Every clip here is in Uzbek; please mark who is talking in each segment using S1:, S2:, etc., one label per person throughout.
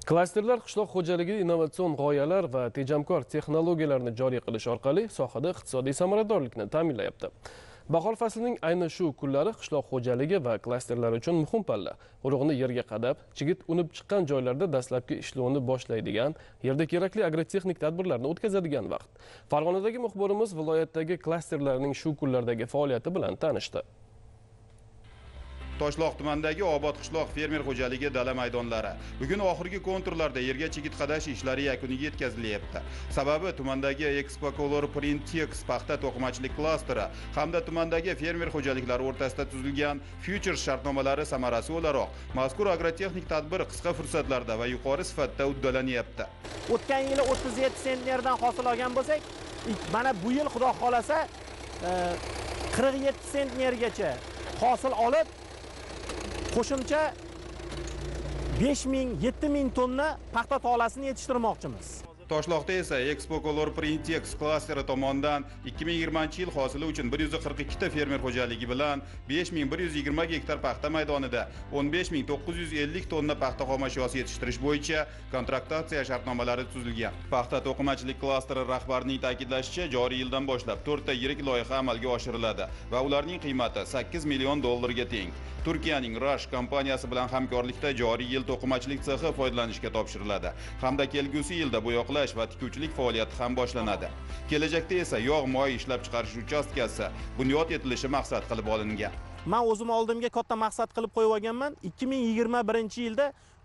S1: Klasterlar qishloq xo'jaligi innovatsion g'oyalar va tejamkor texnologiyalarni joriy qilish orqali sohada iqtisodiy samaradorlikni ta'minlayapti. Bahor faslining ayni shu kunlari qishloq xo'jaligi va klasterlar uchun muhim palla. Urug'ni yerga qadab, chigit unib chiqqan joylarda dastlabki ishlovni boshlaydigan, yerda kerakli agrotexnik tadbirlarni o'tkazadigan vaqt. Farg'onadagi muxbirimiz viloyatdagi klasterlarning shu kunlardagi faoliyati bilan tanishdi.
S2: Toshloq tumanidagi Obod qishloq fermer xo'jaligi dala maydonlari. Bugun oxirgi konturlarda yerga chigit qadash ishlari yakuniga yetkazilyapti. Sababi tumandagi Expocolor Printex paxta to'qimachilik klasteri hamda tumandagi fermer xo'jaliklari o'rtasida tuzilgan Futures shartnomalari samarasi o'laroq mazkur agrotexnik tadbir qisqa fursatlarda va yuqori sifatda uddalanyapti.
S3: O'tgan yili 37 sentnerdan hosil olgan bo'lsak, mana bu yil xudo xolasa 47 sentnergacha hosil olib qo'shimcha 5000-7000 tonna paxta tolasini yetishtirmoqchimiz.
S2: Toshloqda esa Expocolor Printex klasteri tomonidan 2020-yil hosili uchun 142 ta fermer xo'jaligi bilan 5120 gektar paxta maydonida 15950 tonna paxta xomashyosi yetishtirish bo'yicha kontraktatsiya shartnomalari tuzilgan. Paxta to'qimachilik klasteri rahbarining ta'kidlashicha, joriy yildan boshlab 4 ta yirik loyiha amalga oshiriladi va ularning qiymati 8 million dollarga teng. Turkiyaning Rush kompaniyasi bilan hamkorlikda joriy yil to'qimachilik sexi foydalanishga topshiriladi hamda kelgusi yilda bo'yoqlash va tikuvchilik faoliyati ham boshlanadi. Kelajakda esa yog' moyi ishlab chiqarish uchastkasi bunyod etilishi maqsad qilib olingan.
S3: Men o'zim oldimga katta maqsad qilib qo'yib olganman. 2021-yilda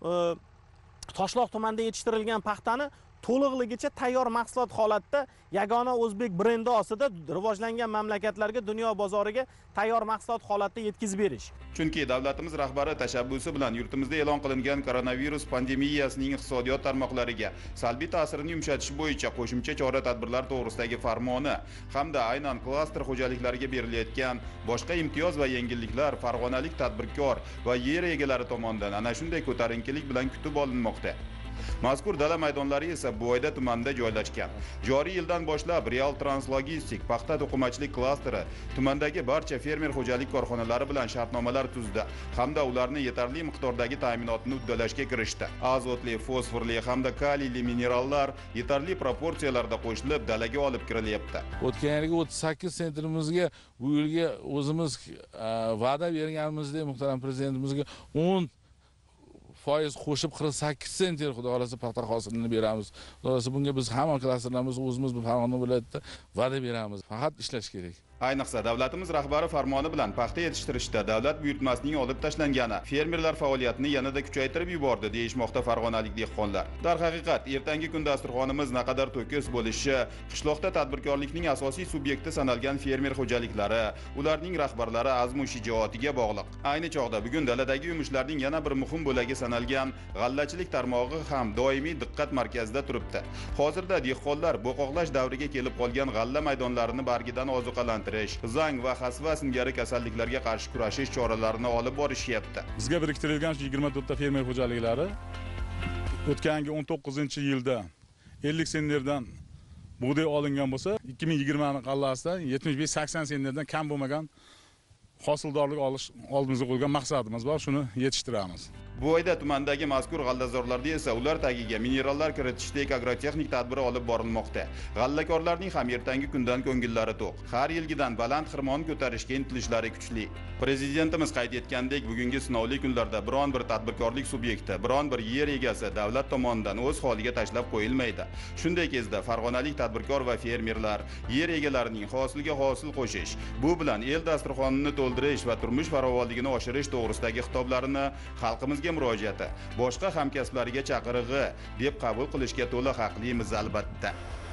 S3: Toshloq tumanida yetishtirilgan paxtani to'liqligicha tayyor mahsulot holatda yagona o'zbek brendi ostida rivojlangan mamlakatlarga, dunyo bozoriga tayyor mahsulot holatda yetkazib berish.
S2: Chunki davlatimiz rahbari tashabbusi bilan yurtimizda e'lon qilingan koronavirus pandemiyasining iqtisodiyot tarmoqlariga salbiy ta'sirini yumshatish bo'yicha qo'shimcha chora-tadbirlar to'g'risidagi farmoni hamda aynan klaster xo'jaliklariga berilayotgan boshqa imtiyoz va yengilliklar farg'onalik tadbirkor va yer egalari tomonidan ana shunday ko'tarinkilik bilan kutib olinmoqda. Mazkur dala maydonlari esa Bo'yda tumanida joylashgan. Joriy yildan boshlab Real Translogistik paxta to'qimachilik klasteri tumandagi barcha fermer xo'jalik korxonalari bilan shartnomalar tuzdi hamda ularni yetarli miqdordagi ta'minotni uddalashga kirishdi. Azotli, fosforli hamda kaliyli minerallar yetarli proporsiyalarda qo'shilib dalaga olib kirilyapti.
S4: O'tgan yilgi 38 sentrimizga bu yilga o'zimiz va'da berganimizdek muhtaram prezidentimizga 10% qo'shib 48 sentner xudo xolasa paxta hosilini beramiz. Xudo xolasa bunga biz hamma klasterlarimiz o'zimiz bu Farg'ona viloyatida va'da beramiz. Faqat ishlash kerak.
S2: Ayniqsa davlatimiz rahbari farmoni bilan paxta yetishtirishda davlat buyurtmasining olib tashlangani fermerlar faoliyatini yanada kuchaytirib yubordi deyishmoqda farg'onalik dehqonlar. Darhaqiqat, ertangi kun dasturxonimiz naqadar to'kis bo'lishi qishloqda tadbirkorlikning asosiy subyekti sanalgan fermer xo'jaliklari, ularning rahbarlari azmu shijoatiga bog'liq. Ayni chog'da bugun daladagi yumushlarning yana bir muhim bo'lagi sanalgan g'allachilik tarmog'i ham doimiy diqqat markazida turibdi. Hozirda dehqonlar bo'qoqlash davriga kelib qolgan g'alla maydonlarini bargidan ozuqalantirish, zang va xasva singari kasalliklarga qarshi kurashish choralarini olib borishyapti.
S5: Bizga biriktirilgan 24 ta fermer xo'jaliklari o'tgangi 19-yilda 50 sentnerdan bug'doy olingan bo'lsa, 2020 qallasida 75-80 sentnerdan kam bo'lmagan hosildorlik olish oldimizga qo'ygan maqsadimiz bor, shuni yetishtiramiz.
S2: Bo'yda tumanidagi mazkur g'allazorlarda esa ular tagiga minerallar kiritishdek agrotexnik tadbiri olib borilmoqda. G'allakorlarning ham ertangi kundan ko'ngillari to'q. Har yilgidan baland xirmon ko'tarishga intilishlari kuchli. Prezidentimiz qayd etgandek, bugungi sinovli kunlarda biron bir tadbirkorlik subyekti, biron bir yer egasi davlat tomonidan o'z holiga tashlab qo'yilmaydi. Shunday kezda farg'onalik tadbirkor va fermerlar yer egalarining hosilga hosil qo'shish, bu bilan el dasturxonini to'ldirish va turmush farovonligini oshirish to'g'risidagi xitoblarini xalqimizga murojaati, boshqa hamkasblariga chaqirig'i deb qabul qilishga to'la haqlimiz albatta.